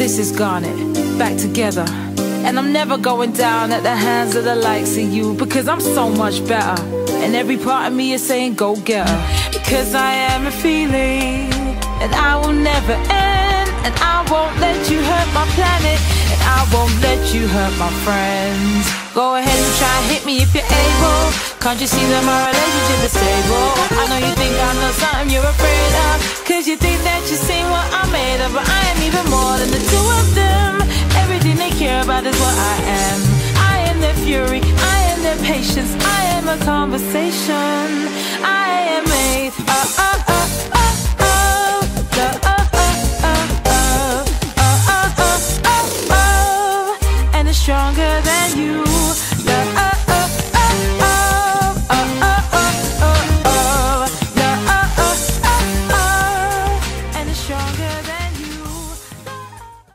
This is Garnet, back together. And I'm never going down at the hands of the likes of you, because I'm so much better. And every part of me is saying go get her, because I am a feeling, and I will never end. And I won't let you hurt my planet, and I won't let you hurt my friends. Go ahead and try and hit me if you're able. Can't you see that my relationship is stable? I know you think I know something you're afraid of, cause you think that you've seen what I'm made of. But I am even more than the two of them. Everything they care about is what I am. I am their fury, I am their patience, I am a conversation. I am made